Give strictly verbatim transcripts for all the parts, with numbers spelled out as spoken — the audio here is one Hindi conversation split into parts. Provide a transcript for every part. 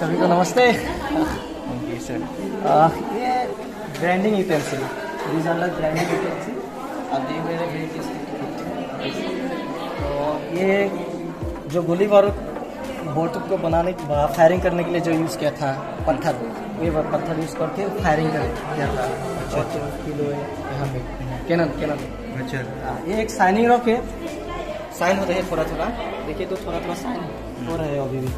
सभी को नमस्ते। ओके सर, ये grinding utensil, these are like grinding utensil. आप देख रहे हैं तो ये जो गोली बारूद बोतल को बनाने के बाद फायरिंग करने के लिए जो यूज़ किया था पत्थर, ये पत्थर यूज़ करके फायरिंग किया था। अच्छा किलो है यहाँ पे कैनन कैनन। अच्छा, ये एक शाइनिंग रॉक है, साइन हो रहा है थोड़ा थोड़ा, देखिए तो थोड़ा थोड़ा साइन हो रहा है अभी भी।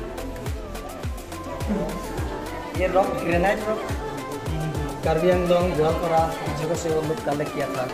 ये rock granite rock Karbi Anglong Goalpara जगह से वो लोग कलेक्ट किया था।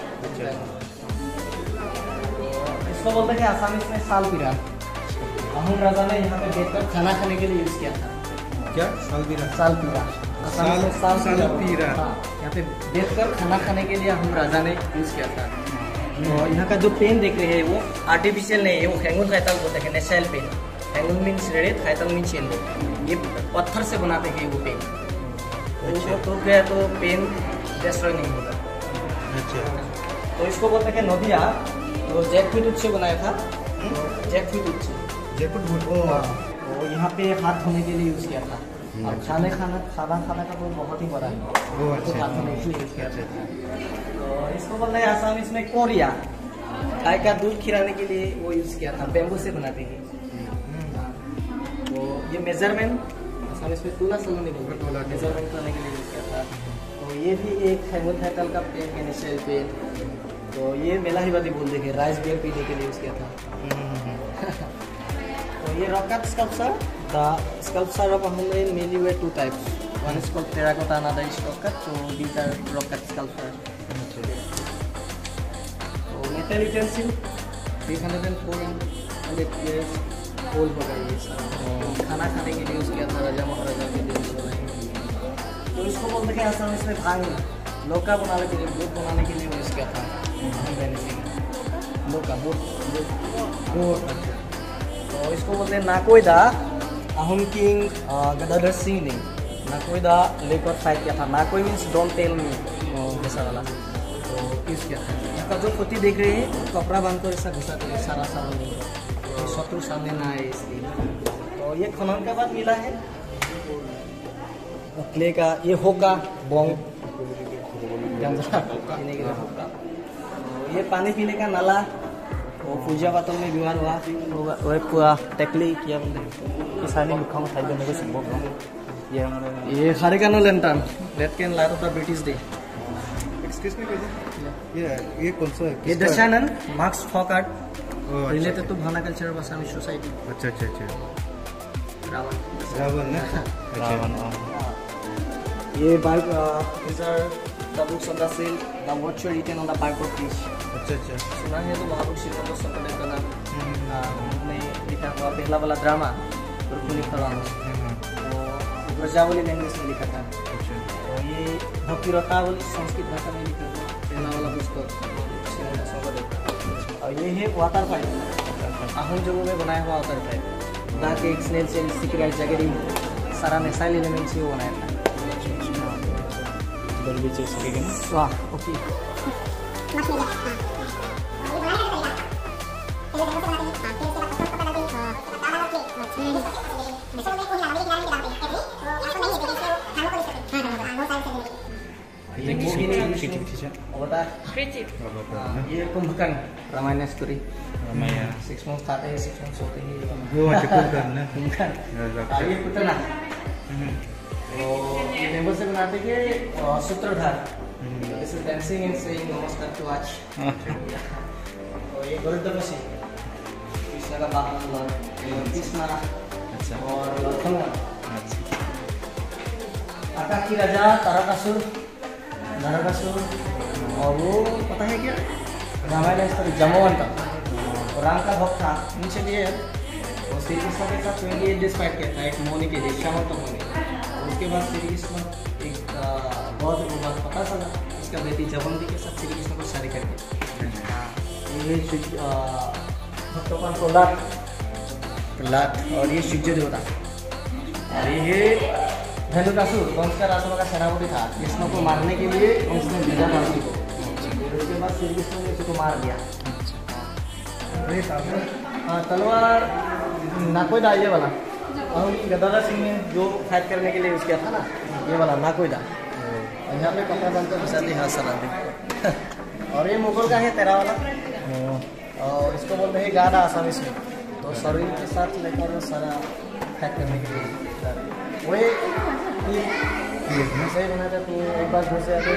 इसको बोलते हैं आसामी में सालपीरा। अहूम राजा ने यहाँ पे बैठकर खाना खाने के लिए यूज किया था। क्या सालपीरा? सालपीरा आसामी में सालपीरा। हाँ, यहाँ पे बैठकर खाना खाने के लिए अहूम राजा ने यूज किया था। तो यहाँ का जो पेन देख रहे हैं वो आर्टिफिशियल नहीं है, वो हैंगुन खायताल बोलते हैं, नेचुरल पेन। हैंगुन मीन्स रेड, खायताल मीन्स येलो। ये पत्थर से बनाते हैं वो पेन। तो तो गया तो पेन डिस्ट्रॉय नहीं होगा। अच्छा, तो इसको बोलते हैं नदिया। तो जैकफ्रूट उच्च बनाया था, जैकफ्रूट उच्च जैकफ्रूट वो यहाँ पे हाथ धोने के लिए यूज किया था। और खाने खाना खाना खाना का तो बहुत ही बड़ा है, तो हाथ धोने के लिए यूज किया था। तो इसको बोलते हैं आसामी में कोरिया, गाय का दूध खिलाने के लिए वो यूज किया था, बेम्बू से बनाते हैं। तो ये मेजरमेंट आसामी में तुला सलोनी बोलते हैं, मेजरमेंट करने के लिए यूज किया था। तो ये भी एक हैंगुन हैकल का पेन है, नेचुरल पेन। तो ये मेलाहिबादी बोलते हैं, राइस बियर पीने के लिए यूज किया था। तो ये rock cut sculpture, the sculpture of Ahom mainly we two types, one is called terracotta, another is rock cut. तो these are rock cut sculpture. तो metal utensil three hundred four hundred years old होगा ये सारा। खाना खाने के लिए यूज किया था, राजा महाराजा के लिए यूज बनाए। तो इसको बोलते हैं आसाम इसमें भांग, लौका बनाने के लिए, बोट बनाने के लिए यूज किया था। लौका बोट बोट। तो इसको बोलते हैं नाकोयदा। अहम किंग गदाधर सिंह ने नाकोयदा लेकर फाइट किया था। नाकोई मीन्स डोंट टेल मी, ऐसा वाला। तो यूज किया था। यहाँ का जो पोती देख रहे हैं कपड़ा बांधकर ऐसा घुसा कर सारा सारा तो शत्रु सामने ना आए इसलिए। तो ये खनन के बाद मिला है क्ले का, ये होका बोंग पीने के लिए होका। तो ये पानी पीने का नाला, वो पूजा पातल में व्यवहार हुआ। वो पूरा टेकली किया किसानी मुखाम खाई देने को संभव। ये ये खारे का no lantern let can light of the British day. Excuse me, ये ये कौन सा है? ये Dashanan marks folk art related to Bhaona cultural Assamese society. अच्छा अच्छा अच्छा, रावण रावण ना, रावण। ये बाइक इधर the books of the sale, the watch written on the bike of fish. अच्छा अच्छा, सुना है तो महापुरुष श्रीमंत शंकरदेव का नाम ने लिखा हुआ पहला वाला ड्रामा रुक्मिणी खरवान, वो ब्रजावली लैंग्वेज में लिखा था। तो ये भक्ति रतावली संस्कृत भाषा में लिखा था पहला वाला पुस्तक श्रीमंत शंकरदेव। और ये है वाटर पाइप, अहम जगहों में बनाया हुआ वाटर पाइप। दा के एक स्नेल सेल सिक्रेट जगह सारा नेसाइल एलिमेंट से वो बनाया था। बल्बी चेक सकेगा ना? वाह, ओके। ये Kumbhakarna Ramayana story, Ramayana six months खाते हैं, सिक्स मंथ्स होते हैं। वो कुंभकर्ण कुंभकर्ण ये पुतना। तो ये मेंबर से बनाते हैं सूत्रधार, this is dancing and saying नमस्कार टू वॉच। तो ये गरुड़ध्वज कृष्ण का बाहन कृष्णा। अच्छा, और लखनऊ। अच्छा, आकाकी राजा तारकासुर, नरकासुर। और वो पता है क्या, रामायण स्टोरी जमवंत, राम का भक्त था। नीचे भी है, और श्री कृष्ण के साथ ट्वेंटी एट डेज फाइट किया था एक मोनी के लिए, श्यामंत मोनी। उसके बाद श्री कृष्ण एक बहुत बात पता चला, इसका बेटी जवंती के साथ श्री कृष्ण को शादी करके। ये भक्तों का प्रहलाद प्रहलाद और ये शिवजी देवता। और ये धनुकासुर कंस का राष्ट्र का सेनापति था, कृष्ण को मारने के लिए कंस ने भेजा था को। उसके बाद श्री कृष्ण ने उसको मार दिया। तलवार नाकोयदा ये वाला हम गदाधर सिंह ने जो फाइट करने के लिए यूज़ किया था ना, ये वाला नाकोइदा, यहाँ पे कपड़ा बांध कर घुसा दी हाथ सला दी। और ये मुगल का है तेरा वाला, और इसको बोलते हैं गाड़ा आसामीस में। तो शरीर के साथ लेकर वो सारा फाइट करने के लिए वही सही बनाते तो एक बार घुस जाते।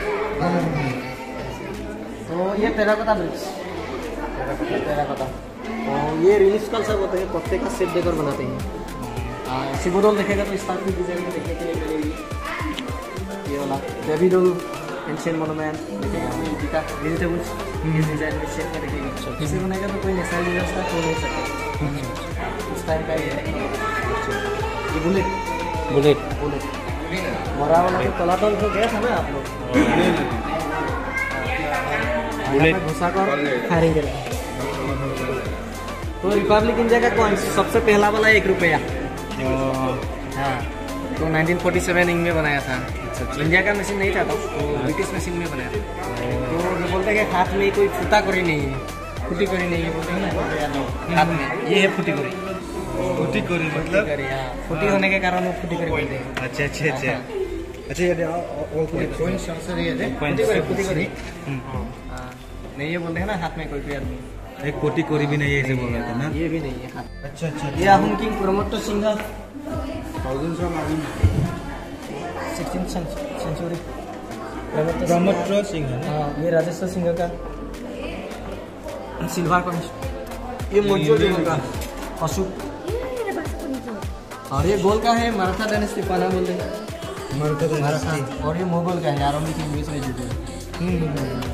तो ये टेराकोटा ब्रिक्स, टेराकोटा। और ये रिलीफ कल सब होते हैं, पत्ते का सेट देकर बनाते हैं। शिवोडोल देखेगा तो स्टार की डिजाइन में देखने के लिए मिलेगी। ये वाला बेबीडोल एंशियंट मोनुमेंट देखेगा, वेजिटेबल्स इस डिजाइन में शेप में देखेगा। किसी बनेगा तो कोई नेचुरल डिजाइन का खोल नहीं सकता, इस टाइप का ये बुलेट बुलेट बुलेट मरा वाला तो तलातल तो गया था ना आप लोग, बुलेट घुसा कर फायरिंग करेगा। तो रिपब्लिक इंडिया का कौन सबसे पहला वाला एक रुपया, हाँ, तो नाइनटीन फोर्टी सेवन इंग में बनाया था। इंडिया का मशीन नहीं था, तो ब्रिटिश मशीन में बनाया था। तो जो बोलते हैं कि हाथ में कोई फुटा करी नहीं है, फुटी करी नहीं है, बोलते हैं ना हाथ में, ये है फुटी करी। फुटी करी मतलब फुटी होने के कारण वो फुटी करी बोलते हैं। अच्छा अच्छा अच्छा अच्छा, ये कोई संसद है फुटी करी, फुटी करी नहीं, ये बोलते हैं ना हाथ में कोई कोई आदमी एक कोटी कोरी भी नहीं है, ऐसे बोल रहा था ना। ये भी नहीं है हाथ। अच्छा अच्छा, ये Ahom king Pramatta Singha thousands of army sixteen century Pramatta Singha है। हाँ, ये राजेश्वर सिंह का सिल्वर कॉइंस, ये मोजो का अशोक, और ये गोल का है मराठा डायनेस्टी पाना बोलते हैं, मराठा मराठा। और ये मुगल का है, आरंभी की इंग्लिश में जीते।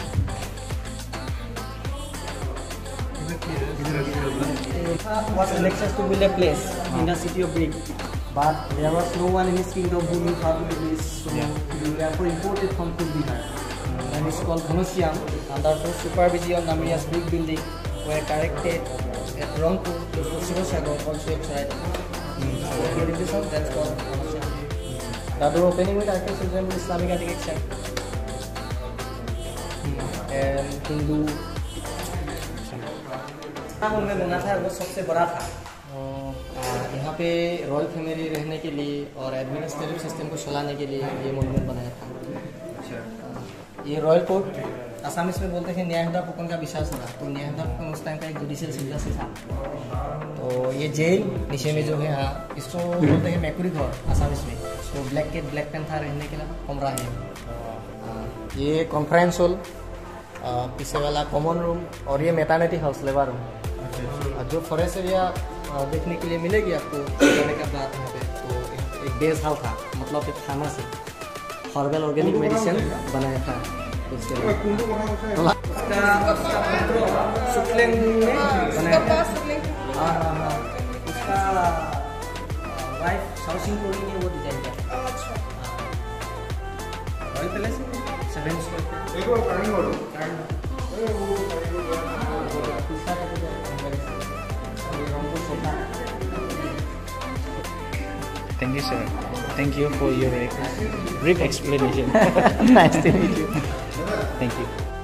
was elected to build a place in the city of Greek, but there was no one in his kingdom who knew how to do this, so we therefore imported from Bihar, and it's called Dhanusiam. Under the supervision, Namia's big building were erected at Rangpur, Shirosagar, also at right. So here in this one, that's called Dhanusiam. The door opening with architecture resembles Islamic architecture and Hindu. उनमें बना था वो सबसे बड़ा था। यहाँ पे रॉयल फैमिली रहने के लिए और एडमिनिस्ट्रेटिव सिस्टम को चलाने के लिए ये मोनुमेंट बनाया था। अच्छा, ये रॉयल कोर्ट आसामीस में बोलते हैं न्यायदा पुकन का विशाल सभा। तो न्यायदा पुकन उस टाइम का एक जुडिशियल सिंधा से था। तो ये जेल नीचे में जो है, हाँ, इसको बोलते हैं मैकुरी घर आसामीस में। तो ब्लैक कैट ब्लैक पैंथर रहने के लिए कमरा है। ये कॉन्फ्रेंस हॉल, पीछे वाला कॉमन रूम, और ये मेटर्निटी हाउस लेबर रूम। जो फॉरेस्ट एरिया देखने के लिए मिलेगी आपको जाने का बाद यहाँ पे, तो यहाँ पे एक बेस हाउस था, मतलब एक थाना से हर्बल ऑर्गेनिक मेडिसिन बनाया था। तो उसके बाद सुक्लेंग में बनाया था। हाँ हाँ हाँ, उसका वाइफ साउसिंग कोरी ने वो डिजाइन किया। Royal palace seven square. Thank you, sir. Thank you for your brief explanation. Nice to meet you. Thank you.